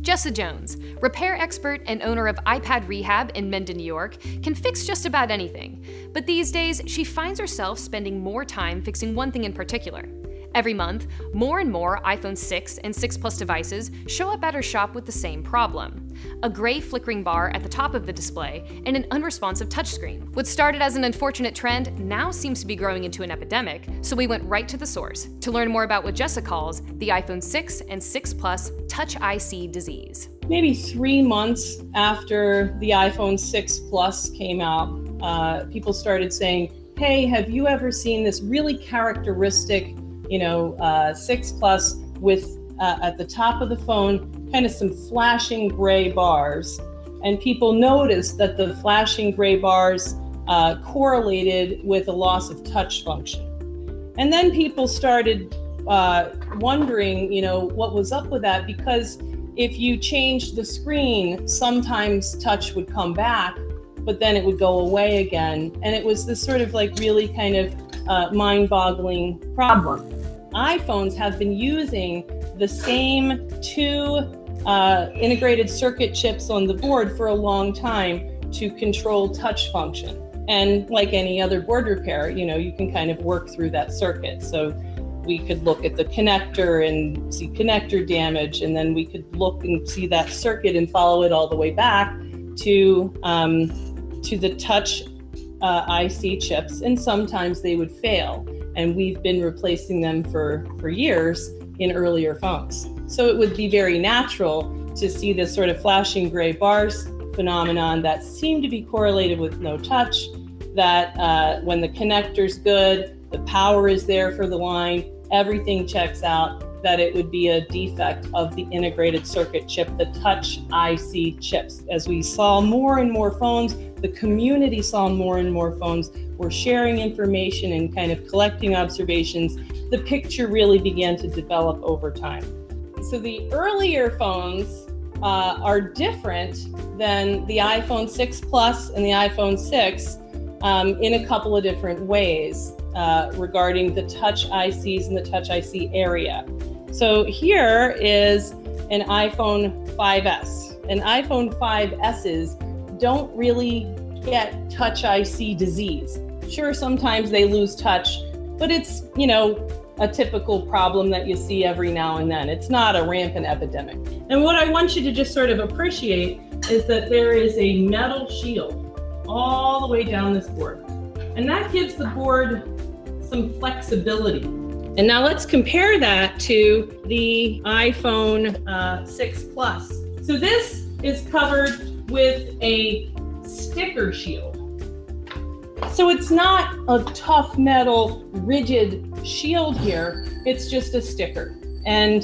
Jessa Jones, repair expert and owner of iPad Rehab in Mendon, New York, can fix just about anything. But these days, she finds herself spending more time fixing one thing in particular. Every month, more and more iPhone 6 and 6 Plus devices show up at her shop with the same problem: a gray flickering bar at the top of the display and an unresponsive touchscreen. What started as an unfortunate trend now seems to be growing into an epidemic, so we went right to the source to learn more about what Jessa calls the iPhone 6 and 6 Plus Touch IC disease. Maybe 3 months after the iPhone 6 Plus came out, people started saying, hey, have you ever seen this really characteristic 6 Plus with at the top of the phone, kind of some flashing gray bars. And people noticed that the flashing gray bars correlated with a loss of touch function. And then people started wondering, what was up with that, because if you changed the screen, sometimes touch would come back, but then it would go away again. And it was this sort of really kind of mind-boggling problem. iPhones have been using the same two integrated circuit chips on the board for a long time to control touch function. And like any other board repair, you can kind of work through that circuit. So we could look at the connector and see connector damage, and then we could look and see that circuit and follow it all the way back to the touch IC chips, and sometimes they would fail. And we've been replacing them for years in earlier phones. So it would be very natural to see this sort of flashing gray bars phenomenon that seemed to be correlated with no touch, that when the connector's good, the power is there for the line, everything checks out, that it would be a defect of the integrated circuit chip, the touch IC chips. As we saw more and more phones, the community saw more and more phones, we're sharing information and kind of collecting observations, the picture really began to develop over time. So the earlier phones are different than the iPhone 6 Plus and the iPhone 6 in a couple of different ways regarding the touch ICs and the touch IC area. So here is an iPhone 5S. And iPhone 5S's don't really get touch IC disease. Sure, sometimes they lose touch, but it's, a typical problem that you see every now and then. It's not a rampant epidemic. And what I want you to just sort of appreciate is that there is a metal shield all the way down this board. And that gives the board some flexibility. And now let's compare that to the iPhone 6 Plus. So this is covered with a sticker shield. So it's not a tough metal, rigid shield here, it's just a sticker. And,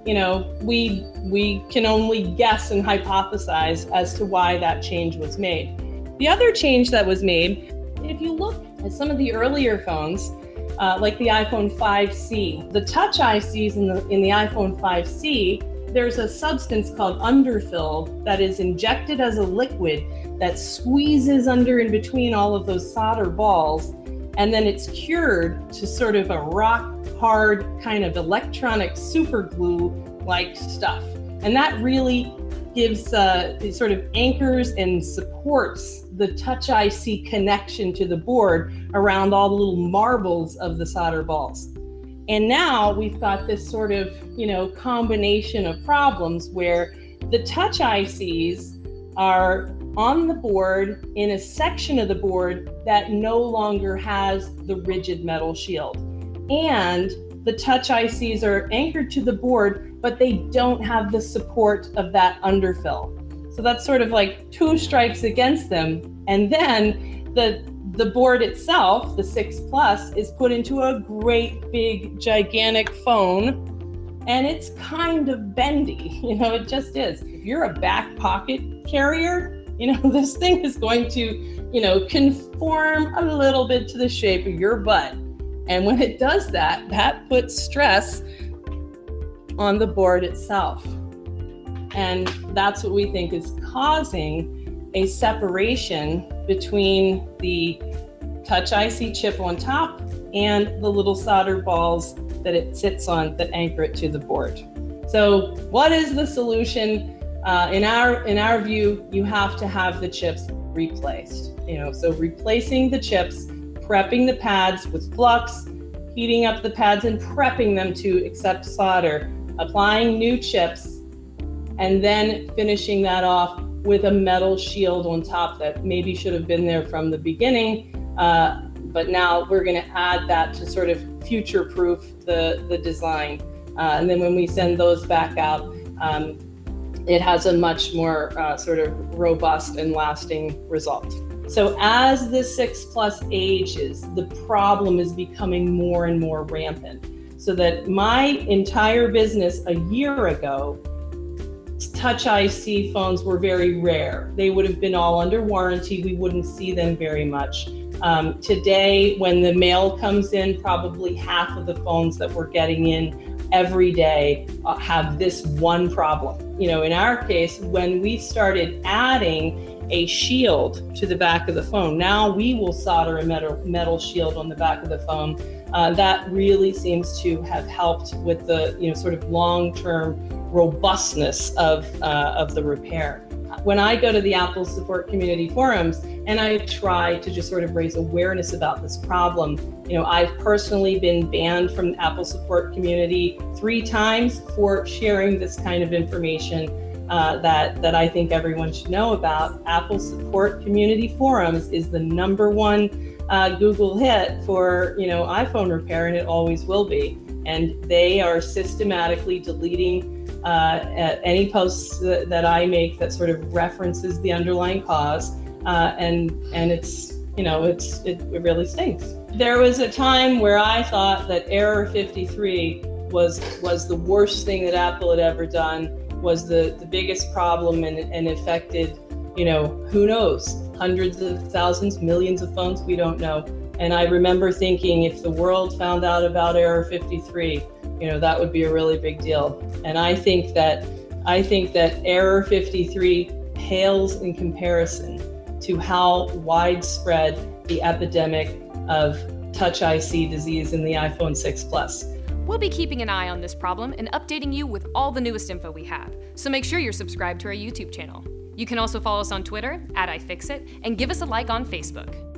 we can only guess and hypothesize as to why that change was made. The other change that was made, if you look at some of the earlier phones, like the iPhone 5C, the touch ICs in the iPhone 5C, there's a substance called underfill that is injected as a liquid that squeezes under in between all of those solder balls, and then it's cured to sort of a rock hard kind of electronic super glue like stuff. And that really gives sort of anchors and supports the touch IC connection to the board around all the little marbles of the solder balls. And now we've got this sort of, combination of problems where the touch ICs are on the board in a section of the board that no longer has the rigid metal shield. And the touch ICs are anchored to the board, but they don't have the support of that underfill. So that's sort of like two strikes against them. And then the board itself, the 6 Plus, is put into a great big gigantic phone, and it's kind of bendy, it just is. If you're a back pocket carrier, this thing is going to, conform a little bit to the shape of your butt. And when it does that, that puts stress on the board itself. And that's what we think is causing a separation between the touch IC chip on top and the little solder balls that it sits on that anchor it to the board. So what is the solution In our view, you have to have the chips replaced. So replacing the chips, prepping the pads with flux, heating up the pads and prepping them to accept solder, applying new chips, and then finishing that off with a metal shield on top that maybe should have been there from the beginning. But now we're going to add that to sort of future-proof the design. And then when we send those back out, it has a much more sort of robust and lasting result. So as the 6 Plus ages, the problem is becoming more and more rampant. So that my entire business a year ago, Touch IC phones were very rare. They would have been all under warranty. We wouldn't see them very much. Today, when the mail comes in, probably half of the phones that we're getting in every day have this one problem. In our case, when we started adding a shield to the back of the phone, now we will solder a metal shield on the back of the phone. That really seems to have helped with the sort of long-term robustness of the repair. When I go to the Apple support community forums and I try to just sort of raise awareness about this problem, I've personally been banned from the Apple support community 3 times for sharing this kind of information that I think everyone should know about. Apple support community forums is the #1 Google hit for iPhone repair, and it always will be. And they are systematically deleting any posts that I make that sort of references the underlying cause, and it's it really stinks. There was a time where I thought that error 53 was the worst thing that Apple had ever done, was the biggest problem, and affected who knows, hundreds of thousands, millions of phones, we don't know. And I remember thinking, if the world found out about error 53, that would be a really big deal. And I think that error 53 pales in comparison to how widespread the epidemic of Touch IC disease in the iPhone 6 Plus. We'll be keeping an eye on this problem and updating you with all the newest info we have, so make sure you're subscribed to our YouTube channel. You can also follow us on Twitter @iFixit and give us a like on Facebook.